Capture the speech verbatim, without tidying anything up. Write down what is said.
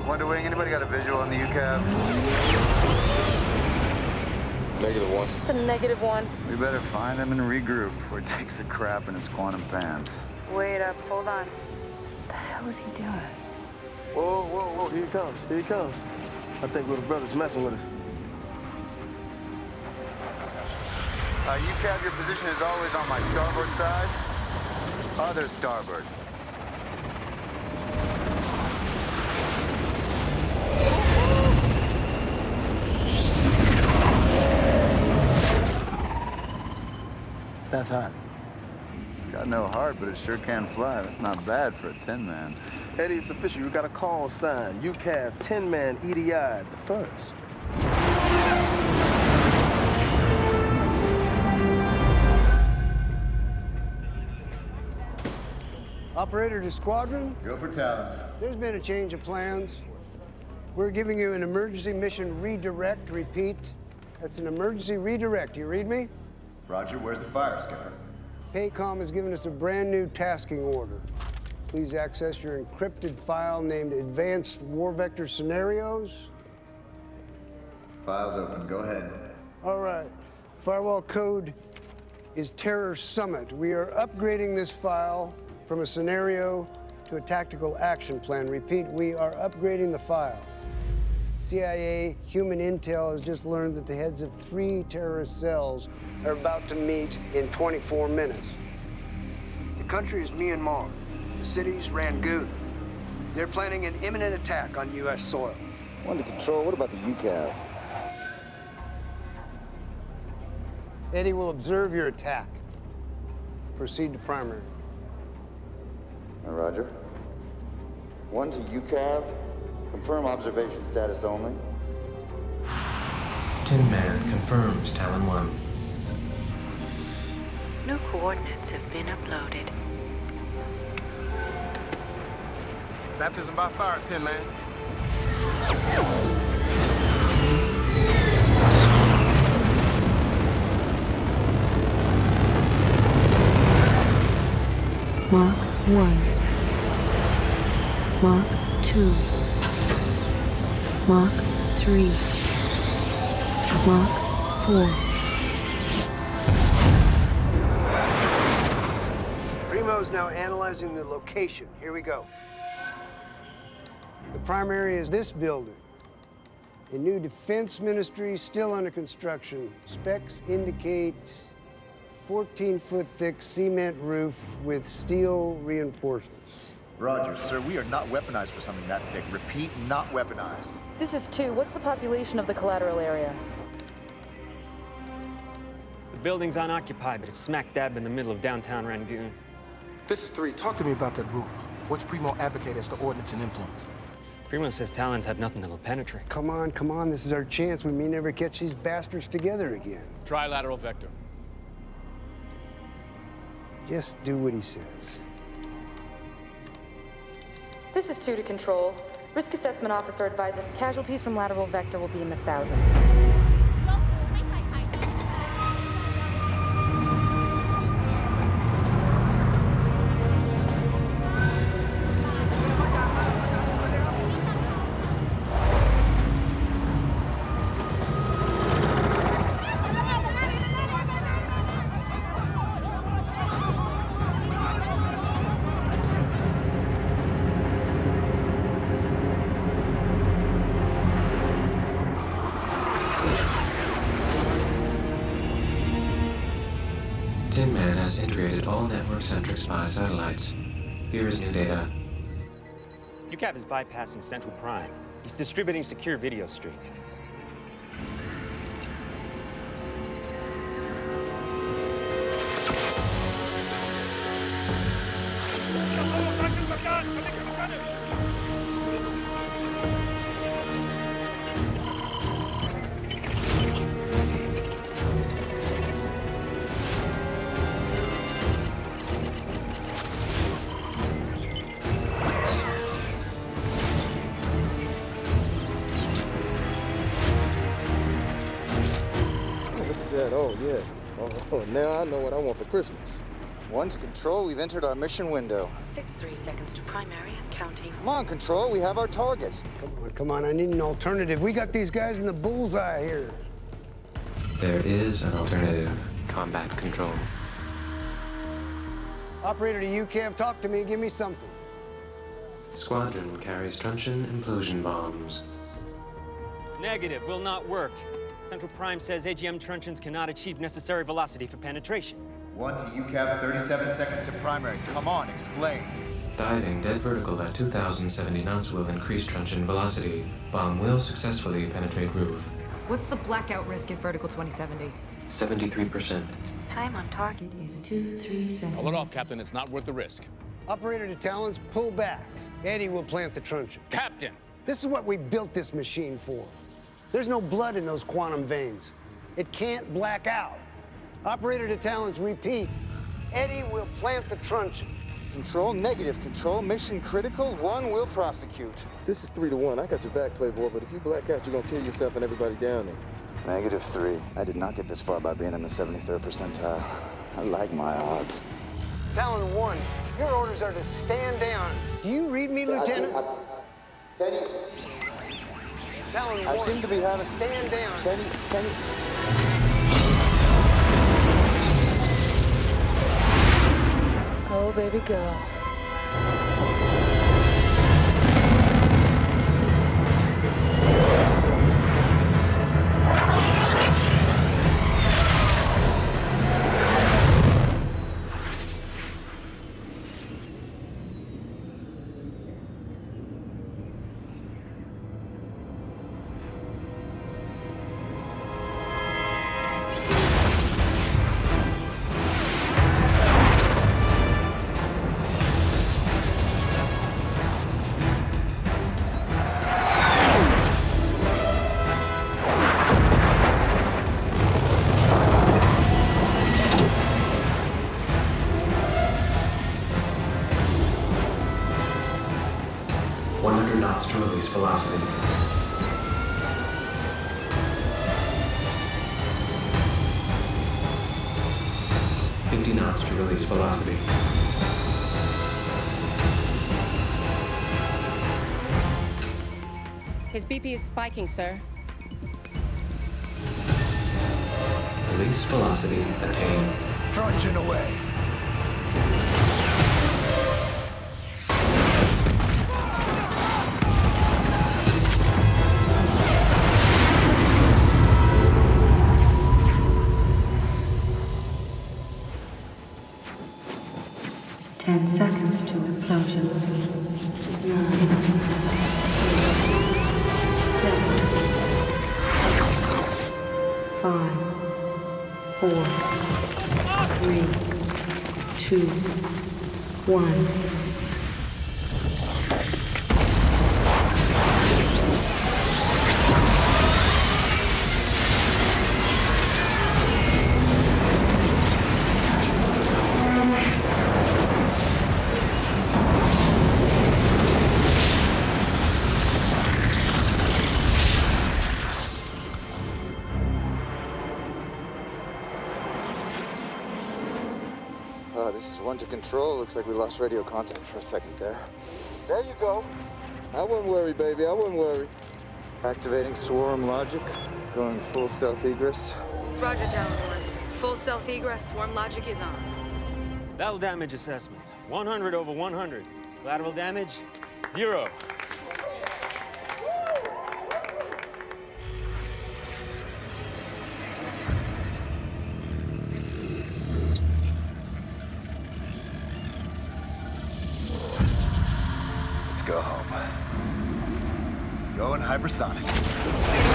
Wonder Wing, anybody got a visual on the U CAV? Negative one. It's a negative one. We better find him and regroup before it takes a crap in its quantum pants. Wait up, hold on. What the hell is he doing? Whoa, whoa, whoa, here he comes, here he comes. I think little brother's messing with us. Uh, U CAV, your position is always on my starboard side. Other starboard. That's hot. Got no heart, but it sure can fly. That's not bad for a tin man. Eddie, it's official. You got a call sign. U CAV, ten man E D I, the first. Operator to squadron. Go for Talons. There's been a change of plans. We're giving you an emergency mission redirect. Repeat, that's an emergency redirect. You read me? Roger, where's the fire, Skipper? PACOM has given us a brand new tasking order. Please access your encrypted file named Advanced War Vector Scenarios. File's open, go ahead. All right. Firewall code is Terror Summit. We are upgrading this file from a scenario to a tactical action plan. Repeat, we are upgrading the file. C I A human intel has just learned that the heads of three terrorist cells are about to meet in twenty-four minutes. The country is Myanmar. The city's Rangoon. They're planning an imminent attack on U S soil. One to control, what about the U CAV? Eddie will observe your attack. Proceed to primary. Uh, Roger. One to U CAV. Confirm observation status only. Tin Man confirms Talon one. New coordinates have been uploaded. Baptism by fire, Tin Man. Mark one. Mark two. Mark three. Mark four. Primo's now analyzing the location. Here we go. The primary is this building. A new defense ministry still under construction. Specs indicate fourteen foot thick cement roof with steel reinforcements. Roger, sir, we are not weaponized for something that thick. Repeat, not weaponized. This is two. What's the population of the collateral area? The building's unoccupied, but it's smack dab in the middle of downtown Rangoon. This is three. Talk to me about that roof. What's Primo advocate as to ordnance and influence? Primo says Talons have nothing that'll penetrate. Come on, come on. This is our chance. We may never catch these bastards together again. Trilateral vector. Just do what he says. This is two to control. Risk assessment officer advises casualties from lateral vector will be in the thousands. Tin Man has integrated all network-centric spy satellites. Here is new data. U CAV is bypassing Central Prime. He's distributing secure video stream. Oh, yeah. Oh, oh, now I know what I want for Christmas. One to Control, we've entered our mission window. Six three seconds to primary and counting. Come on, Control, we have our target. Come on, come on, I need an alternative. We got these guys in the bullseye here. There is an alternative. Combat control. Operator to U CAV, talk to me, give me something. Squadron carries truncheon implosion bombs. Negative, will not work. Central Prime says A G M truncheons cannot achieve necessary velocity for penetration. One to U CAV, thirty-seven seconds to primary. Come on, explain. Diving dead vertical at two thousand seventy knots will increase truncheon velocity. Bomb will successfully penetrate roof. What's the blackout risk at vertical twenty seventy? seventy-three percent. Time on target is two three seconds. Call it off, Captain. It's not worth the risk. Operator to Talons, pull back. Eddie will plant the truncheon. Captain! This is what we built this machine for. There's no blood in those quantum veins. It can't black out. Operator to Talons, repeat. Eddie will plant the truncheon. Control, negative. Control, mission critical. One will prosecute. This is three to one. I got your back, Playboy, but if you black out, you're gonna kill yourself and everybody down there. Negative three. I did not get this far by being in the seventy-third percentile. I like my odds. Talon one, your orders are to stand down. Do you read me, Lieutenant? Teddy, Talon I one, seem to be having... stand down. Teddy, Teddy... Go, baby, go. one hundred knots to release velocity. fifty knots to release velocity. His B P is spiking, sir. Release velocity attained. Truncheon away. Ten seconds to implosion. Nine. Seven. Five. Four. Three. Two. One. Uh, this is one to Control. Looks like we lost radio contact for a second there. There you go. I wouldn't worry, baby. I wouldn't worry. Activating swarm logic. Going full stealth egress. Roger, Talon one. Full stealth egress, swarm logic is on. Battle damage assessment. one hundred over one hundred. Collateral damage, zero. Let's go home. Going hypersonic.